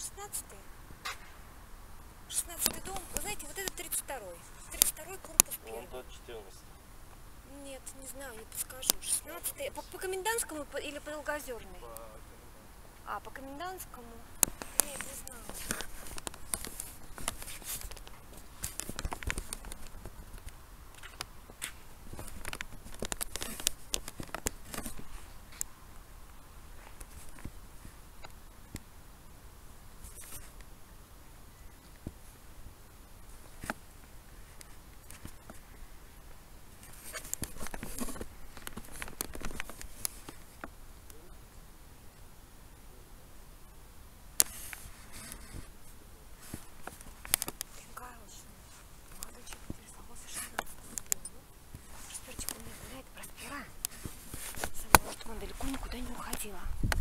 16-й. 16-й дом. Вы знаете, вот это 32-й. 32-й корпус первый. Вон тот 14. Нет, не знаю, не подскажу. 16-й. По Комендантскому или по Белгозерной? По Комендантскому? Нет, не знаю. Далеко никуда не уходила.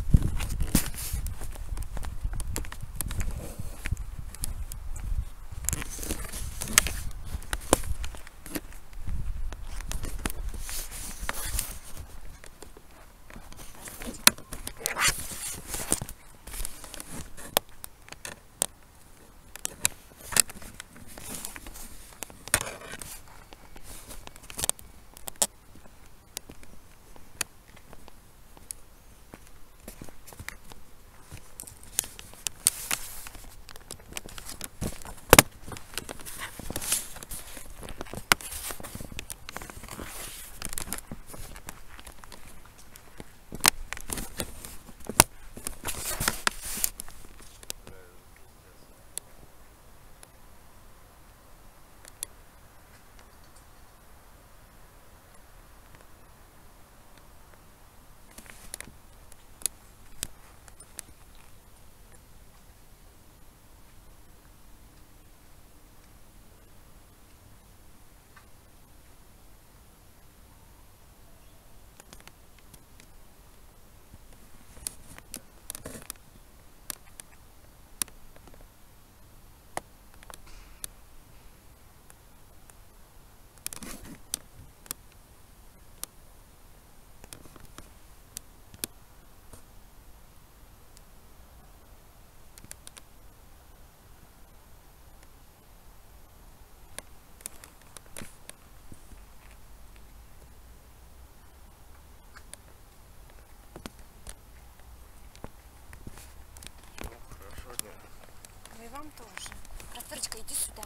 И вам тоже. Просторочка, иди сюда.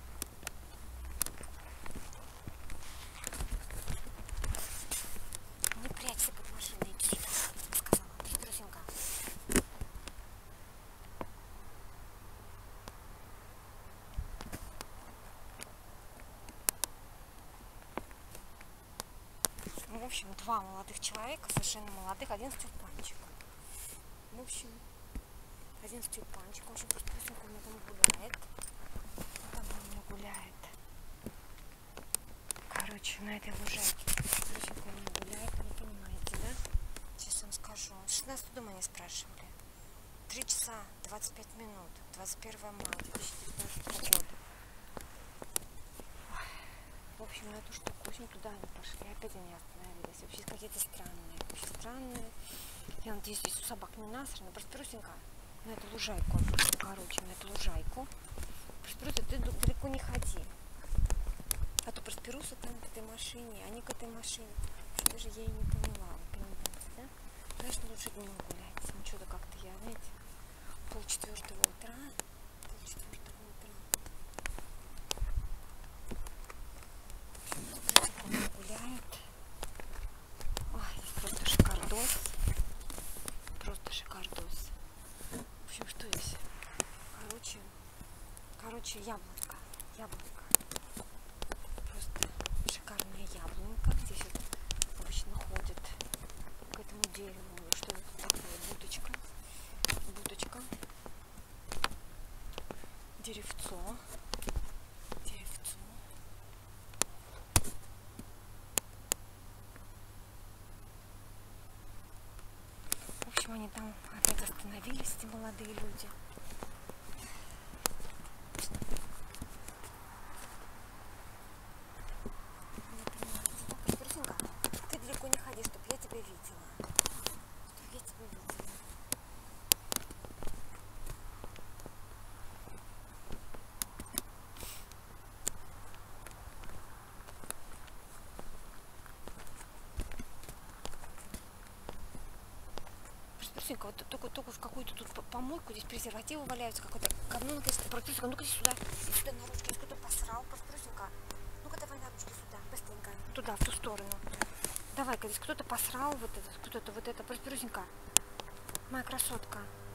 Не прячься под машиной, иди сюда, я тебе сказала. Прострусенька. В общем, два молодых человека, совершенно молодых, один степанчик. В общем, один степанчик, в общем, прострусенька у меня там гуляет. Там у меня гуляет. Короче, на этой лужайке прострусенька у меня гуляет, вы понимаете, да? Сейчас вам скажу. 16 дома не спрашивали. 3 часа 25 минут. 21 мая 2019 года. Ой. В общем, на эту штуку, в общем, туда они пошли. Опять они остановились. Вообще какие-то странные. Вообще странные. Я надеюсь, здесь у собак не насрано. Прострусенька на эту лужайку. Короче, на эту лужайку. Проструся, ты далеко не ходи. А то Просперуса там к этой машине, они к этой машине. Даже я и не поняла, вы понимаете, да? Конечно, лучше днем гулять. Ну что-то как-то я, знаете, 3:30 утра. 3:30 утра. Гуляет. Ой, здесь просто шикардос. Просто шикардос. В общем, что здесь? Короче, яблонька. Яблонька. Просто шикарная яблонька. Здесь вот обычно ходит к этому дереву. Что это такое? Будочка. Будочка. Деревцо. Деревцо. В общем, они там опять остановились, эти молодые люди. Ты далеко не ходи, чтоб я тебя видела. Чтоб я тебя видела. Простюсенька, вот только в какую-то тут помойку, здесь презервативы валяются, какое-то говно наконец-то. Простюсенька, ну-ка иди сюда. Иди сюда на ручки, если кто-то посрал. Простюсенька, ну-ка давай на ручки сюда, быстренько. Туда, в ту сторону. Давай-ка, здесь кто-то посрал, вот это, кто-то вот это. Простюсенька, моя красотка.